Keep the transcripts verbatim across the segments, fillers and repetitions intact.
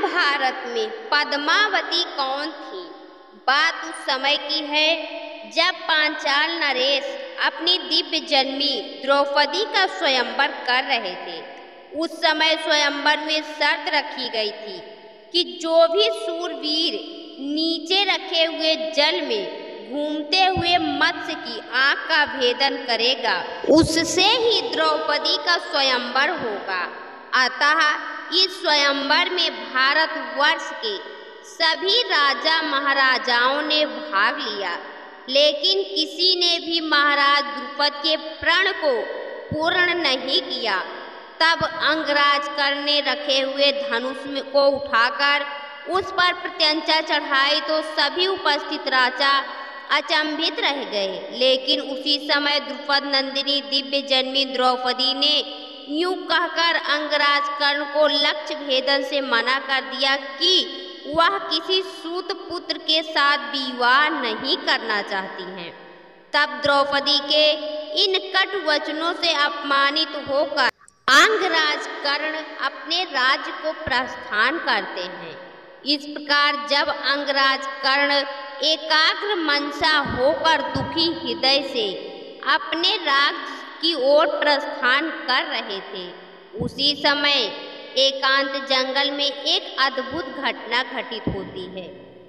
महाभारत में पद्मावती कौन थी? बात उस समय की है जब पांचाल नरेश अपनी दिव्य जन्मी द्रौपदी का स्वयंवर कर रहे थे। उस समय स्वयंवर में शर्त रखी गई थी कि जो भी शूरवीर नीचे रखे हुए जल में घूमते हुए मत्स्य की आंख का भेदन करेगा उससे ही द्रौपदी का स्वयंवर होगा। अतः इस स्वयंवर में भारतवर्ष के सभी राजा महाराजाओं ने भाग लिया, लेकिन किसी ने भी महाराज द्रुपद के प्रण को पूर्ण नहीं किया। तब अंगराज कर्ण ने रखे हुए धनुष को उठाकर उस पर प्रत्यंचा चढ़ाई तो सभी उपस्थित राजा अचंभित रह गए। लेकिन उसी समय द्रुपद नंदिनी दिव्य जन्मी द्रौपदी ने यूं कहकर अंगराज कर्ण को लक्ष्य भेदन से मना कर दिया कि वह किसी सूत पुत्र के साथ विवाह नहीं करना चाहती हैं। तब द्रौपदी के इन कट वचनों से अपमानित होकर अंगराज कर्ण अपने राज्य को प्रस्थान करते हैं। इस प्रकार जब अंगराज कर्ण एकाग्र मनसा होकर दुखी हृदय से अपने राज्य की ओर प्रस्थान कर रहे थे, उसी समय एकांत जंगल में एक अद्भुत घटना घटित होती है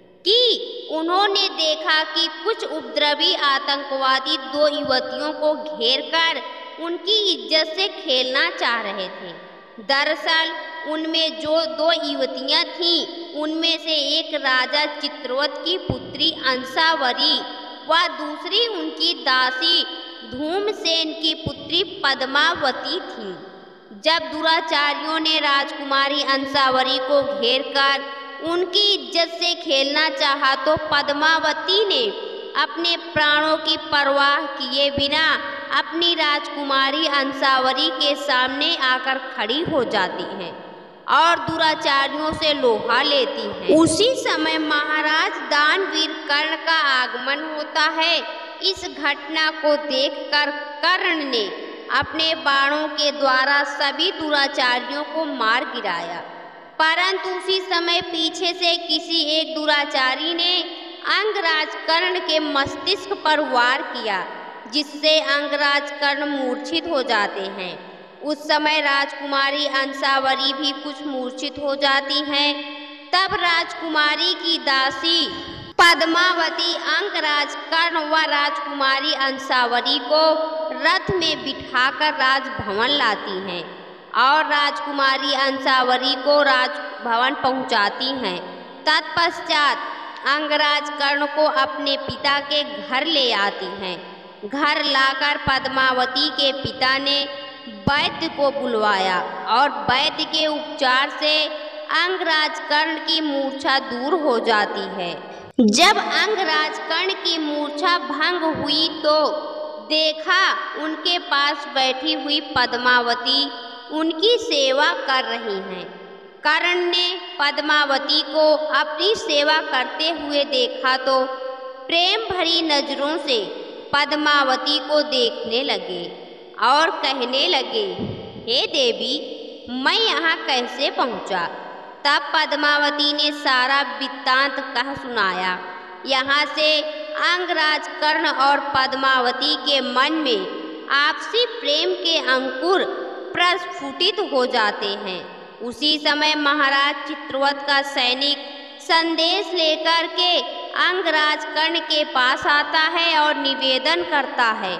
कि उन्होंने देखा कि कुछ उपद्रवी आतंकवादी दो युवतियों को घेरकर उनकी इज्जत से खेलना चाह रहे थे। दरअसल उनमें जो दो युवतियां थीं, उनमें से एक राजा चित्रवत की पुत्री अंसावरी व दूसरी उनकी दासी धूमसेन की पुत्री पद्मावती थी। जब दुराचारियों ने राजकुमारी अंसावरी को घेरकर उनकी इज्जत से खेलना चाहा तो पद्मावती ने अपने प्राणों की परवाह किए बिना अपनी राजकुमारी अंसावरी के सामने आकर खड़ी हो जाती हैं और दुराचारियों से लोहा लेती हैं। उसी समय महाराज दानवीर कर्ण का आगमन होता है। इस घटना को देखकर कर्ण ने अपने बाणों के द्वारा सभी दुराचारियों को मार गिराया, परंतु उसी समय पीछे से किसी एक दुराचारी ने अंगराज कर्ण के मस्तिष्क पर वार किया, जिससे अंगराज कर्ण मूर्छित हो जाते हैं। उस समय राजकुमारी अंसावरी भी कुछ मूर्छित हो जाती हैं। तब राजकुमारी की दासी पद्मावती अंगराज कर्ण व राजकुमारी अंसावरी को रथ में बिठाकर राजभवन लाती हैं और राजकुमारी अंसावरी को राजभवन पहुंचाती हैं। तत्पश्चात अंगराज कर्ण को अपने पिता के घर ले आती हैं। घर लाकर पद्मावती के पिता ने वैद्य को बुलवाया और वैद्य के उपचार से अंगराज कर्ण की मूर्छा दूर हो जाती है। जब अंगराज कर्ण की मूर्छा भंग हुई तो देखा उनके पास बैठी हुई पद्मावती उनकी सेवा कर रही हैं। कर्ण ने पद्मावती को अपनी सेवा करते हुए देखा तो प्रेम भरी नजरों से पद्मावती को देखने लगे और कहने लगे, हे देवी, मैं यहाँ कैसे पहुँचा? तब पद्मावती ने सारा वृत्तांत कह सुनाया। यहाँ से अंगराज कर्ण और पद्मावती के मन में आपसी प्रेम के अंकुर प्रस्फुटित हो जाते हैं। उसी समय महाराज चित्रवत का सैनिक संदेश लेकर के अंगराज कर्ण के पास आता है और निवेदन करता है।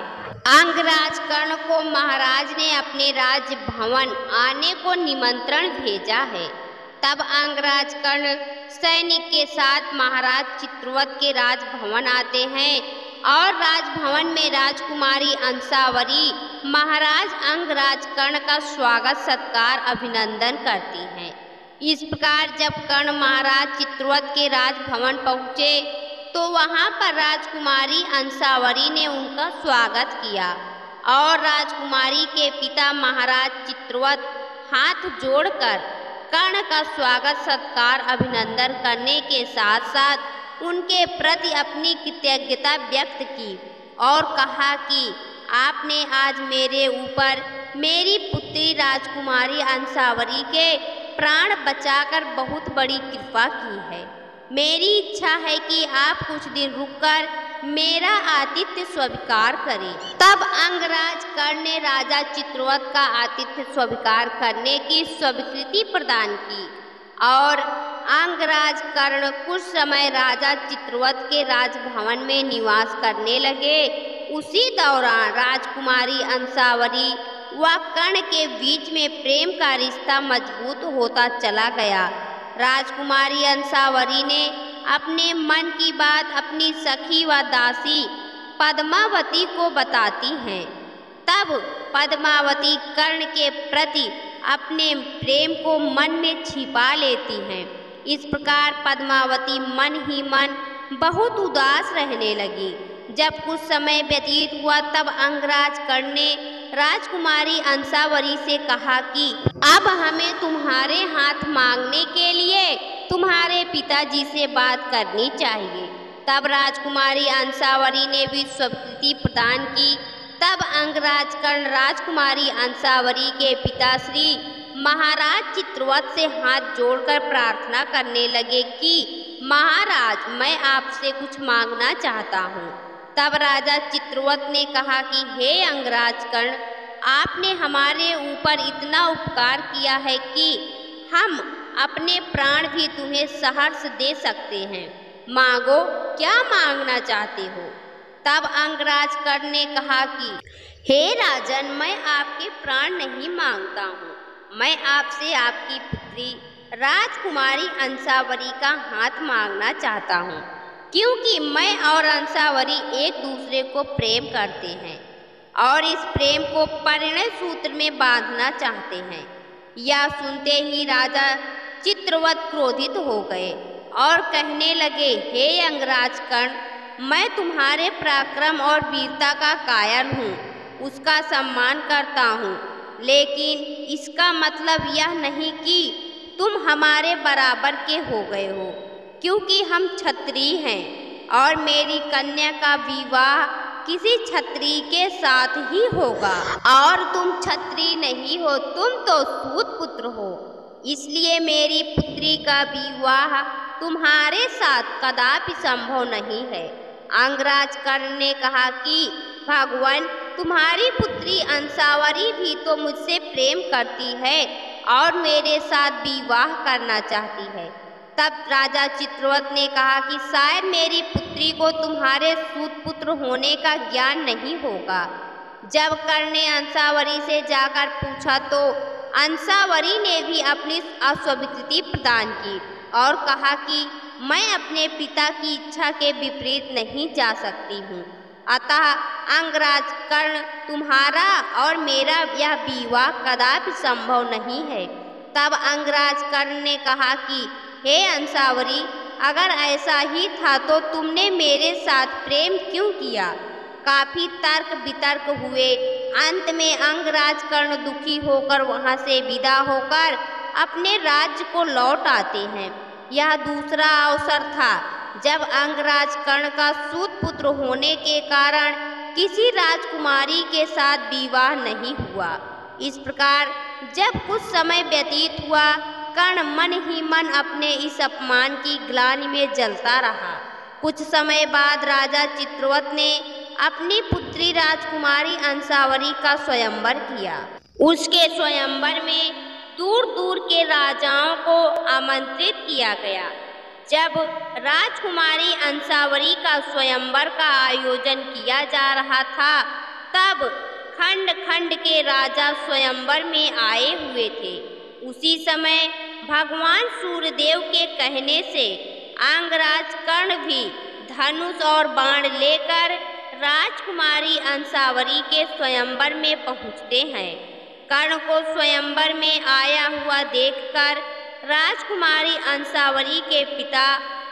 अंगराज कर्ण को महाराज ने अपने राज्य भवन आने को निमंत्रण भेजा है। तब अंगराज कर्ण सैनिक के साथ महाराज चित्रवत के राजभवन आते हैं और राजभवन में राजकुमारी अंसावरी महाराज अंगराज कर्ण का स्वागत सत्कार अभिनंदन करती हैं। इस प्रकार जब कर्ण महाराज चित्रवत के राजभवन पहुँचे तो वहाँ पर राजकुमारी अंसावरी ने उनका स्वागत किया और राजकुमारी के पिता महाराज चित्रवत हाथ जोड़कर कर्ण का स्वागत सत्कार अभिनंदन करने के साथ साथ उनके प्रति अपनी कृतज्ञता व्यक्त की और कहा कि आपने आज मेरे ऊपर मेरी पुत्री राजकुमारी अंसावरी के प्राण बचाकर बहुत बड़ी कृपा की है। मेरी इच्छा है कि आप कुछ दिन रुककर मेरा आतिथ्य स्वीकार करें। तब अंगराज कर्ण ने राजा चित्रवत का आतिथ्य स्वीकार करने की स्वीकृति प्रदान की और अंगराज कर्ण कुछ समय राजा चित्रवत के राजभवन में निवास करने लगे। उसी दौरान राजकुमारी अंसावरी व कर्ण के बीच में प्रेम का रिश्ता मजबूत होता चला गया। राजकुमारी अंसावरी ने अपने मन की बात अपनी सखी व दासी पद्मावती को बताती हैं। तब पद्मावती कर्ण के प्रति अपने प्रेम को मन में छिपा लेती हैं। इस प्रकार पद्मावती मन ही मन बहुत उदास रहने लगी। जब कुछ समय व्यतीत हुआ तब अंगराज कर्ण ने राजकुमारी अंसावरी से कहा कि अब हमें तुम्हारे हाथ मांगने के लिए तुम्हारे पिताजी से बात करनी चाहिए। तब राजकुमारी अंसावरी ने भी स्वीकृति प्रदान की। तब अंगराज कर्ण राजकुमारी अंसावरी के पिता श्री महाराज चित्रवत से हाथ जोड़कर प्रार्थना करने लगे कि महाराज, मैं आपसे कुछ मांगना चाहता हूँ। तब राजा चित्रवत ने कहा कि हे अंगराज कर्ण, आपने हमारे ऊपर इतना उपकार किया है कि हम अपने प्राण भी तुम्हें सहर्ष दे सकते हैं। मांगो, क्या मांगना चाहते हो? तब अंगराज कर्ण ने कहा कि हे राजन, मैं आपके प्राण नहीं मांगता हूँ। मैं आपसे आपकी पुत्री राजकुमारी अंसावरी का हाथ मांगना चाहता हूँ, क्योंकि मैं और अंसावरी एक दूसरे को प्रेम करते हैं और इस प्रेम को परिणय सूत्र में बांधना चाहते हैं। यह सुनते ही राजा चित्रवत क्रोधित हो गए और कहने लगे, हे अंगराज कर्ण, मैं तुम्हारे पराक्रम और वीरता का कायल हूँ, उसका सम्मान करता हूँ, लेकिन इसका मतलब यह नहीं कि तुम हमारे बराबर के हो गए हो, क्योंकि हम क्षत्रिय हैं और मेरी कन्या का विवाह किसी क्षत्रिय के साथ ही होगा और तुम क्षत्रिय नहीं हो, तुम तो सूत पुत्र हो। इसलिए मेरी पुत्री का विवाह तुम्हारे साथ कदापि संभव नहीं है। अंगराज कर्ण ने कहा कि भगवान, तुम्हारी पुत्री अंसावरी भी तो मुझसे प्रेम करती है और मेरे साथ विवाह करना चाहती है। तब राजा चित्रवत ने कहा कि शायद मेरी पुत्री को तुम्हारे सूत पुत्र होने का ज्ञान नहीं होगा। जब कर्ण ने अंसावरी से जाकर पूछा तो अंसावरी ने भी अपनी अस्वीकृति प्रदान की और कहा कि मैं अपने पिता की इच्छा के विपरीत नहीं जा सकती हूँ, अतः अंगराज कर्ण, तुम्हारा और मेरा यह विवाह कदापि संभव नहीं है। तब अंगराज कर्ण ने कहा कि हे अंसावरी, अगर ऐसा ही था तो तुमने मेरे साथ प्रेम क्यों किया? काफी तर्क वितर्क हुए। अंत में अंगराज कर्ण दुखी होकर वहां से विदा होकर अपने राज्य को लौट आते हैं। यह दूसरा अवसर था जब अंगराज कर्ण का सूत पुत्र होने के कारण किसी राजकुमारी के साथ विवाह नहीं हुआ। इस प्रकार जब कुछ समय व्यतीत हुआ, कर्ण मन ही मन अपने इस अपमान की ग्लानि में जलता रहा। कुछ समय बाद राजा चित्रवत ने अपनी पुत्री राजकुमारी अंसावरी का स्वयंवर किया। उसके स्वयंवर में दूर दूर के राजाओं को आमंत्रित किया गया। जब राजकुमारी अंसावरी का स्वयंवर का आयोजन किया जा रहा था, तब खंड खंड के राजा स्वयंवर में आए हुए थे। उसी समय भगवान सूर्यदेव के कहने से अंगराज कर्ण भी धनुष और बाण लेकर राजकुमारी अंसावरी के स्वयंवर में पहुंचते हैं। कर्ण को स्वयंवर में आया हुआ देखकर राजकुमारी अंसावरी के पिता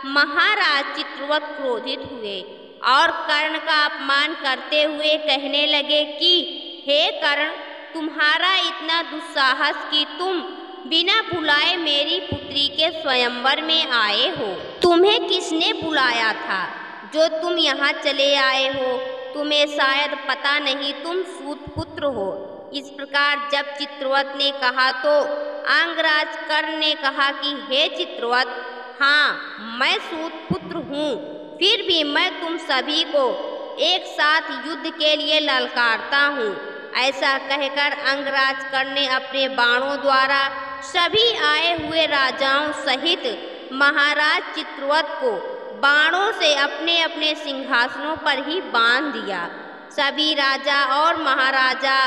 महाराज चित्रवत क्रोधित हुए और कर्ण का अपमान करते हुए कहने लगे कि हे कर्ण, तुम्हारा इतना दुस्साहस कि तुम बिना बुलाए मेरी पुत्री के स्वयंवर में आए हो। तुम्हें किसने बुलाया था जो तुम यहाँ चले आए हो? तुम्हें शायद पता नहीं तुम सूत पुत्र हो, इस प्रकार जब चित्रवत ने कहा तो अंगराज कर्ण ने कहा कि हे चित्रवत, हाँ मैं सूत पुत्र हूँ, फिर भी मैं तुम सभी को एक साथ युद्ध के लिए ललकारता हूँ। ऐसा कहकर अंगराज कर्ण ने अपने बाणों द्वारा सभी आए हुए राजाओं सहित महाराज चित्रवत को बाणों से अपने अपने सिंहासनों पर ही बांध दिया। सभी राजा और महाराजा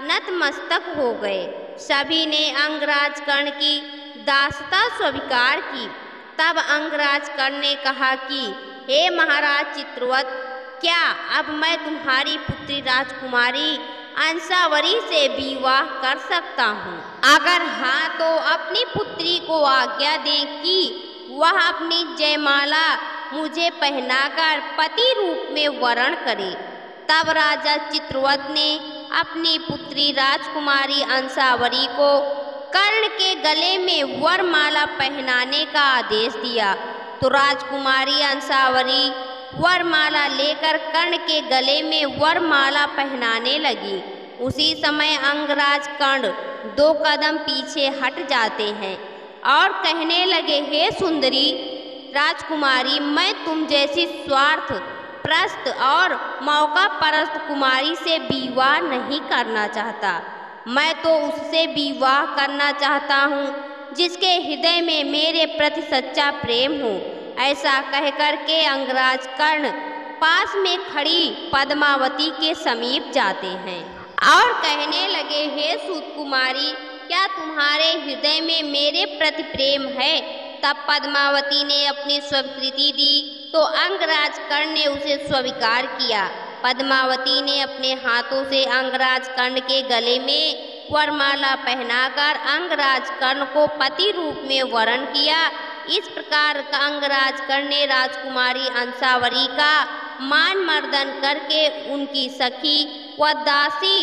नतमस्तक हो गए। सभी ने अंगराज कर्ण की दासता स्वीकार की। तब अंगराज कर्ण ने कहा कि हे महाराज चित्रवत, क्या अब मैं तुम्हारी पुत्री राजकुमारी अंसावरी से विवाह कर सकता हूँ? अगर हाँ तो अपनी पुत्री को आज्ञा दें कि वह अपनी जयमाला मुझे पहनाकर पति रूप में वरण करे। तब राजा चित्रवत ने अपनी पुत्री राजकुमारी अंसावरी को कर्ण के गले में वरमाला पहनाने का आदेश दिया। तो राजकुमारी अंसावरी वरमाला लेकर कर्ण के गले में वरमाला पहनाने लगी। उसी समय अंगराज कर्ण दो कदम पीछे हट जाते हैं और कहने लगे, हे सुंदरी राजकुमारी, मैं तुम जैसी स्वार्थ प्रस्त और मौका परस्त कुमारी से विवाह नहीं करना चाहता। मैं तो उससे विवाह करना चाहता हूँ जिसके हृदय में मेरे प्रति सच्चा प्रेम हो। ऐसा कहकर के अंगराज कर्ण पास में खड़ी पद्मावती के समीप जाते हैं और कहने लगे, हे सूत कुमारी, क्या तुम्हारे हृदय में मेरे प्रति प्रेम है? तब पद्मावती ने अपनी स्वीकृति दी तो अंगराज कर्ण ने उसे स्वीकार किया। पद्मावती ने अपने हाथों से अंगराज कर्ण के गले में वरमाला पहनाकर अंगराज कर्ण को पति रूप में वरण किया। इस प्रकार अंगराज कर्ण ने राजकुमारी अंसावरी का मान मर्दन करके उनकी सखी व दासी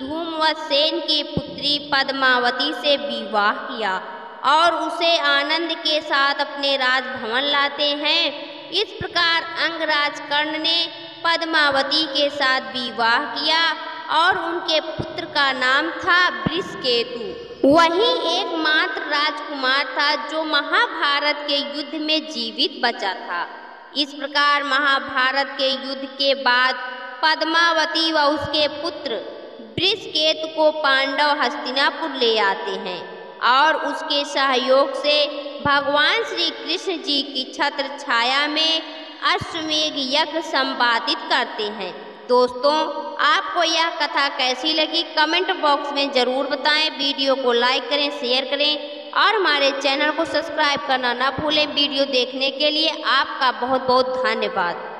धूम्रसेन की पुत्री पद्मावती से विवाह किया और उसे आनंद के साथ अपने राजभवन लाते हैं। इस प्रकार अंगराज कर्ण ने पद्मावती के साथ विवाह किया और उनके पुत्र का नाम था वृषकेतु। वही एकमात्र राजकुमार था जो महाभारत के युद्ध में जीवित बचा था। इस प्रकार महाभारत के युद्ध के बाद पद्मावती व उसके पुत्र वृषकेतु को पांडव हस्तिनापुर ले आते हैं और उसके सहयोग से भगवान श्री कृष्ण जी की छत्र छाया में अश्वमेध यज्ञ संपादित करते हैं। दोस्तों, आपको यह कथा कैसी लगी कमेंट बॉक्स में ज़रूर बताएं। वीडियो को लाइक करें, शेयर करें और हमारे चैनल को सब्सक्राइब करना ना भूलें। वीडियो देखने के लिए आपका बहुत बहुत धन्यवाद।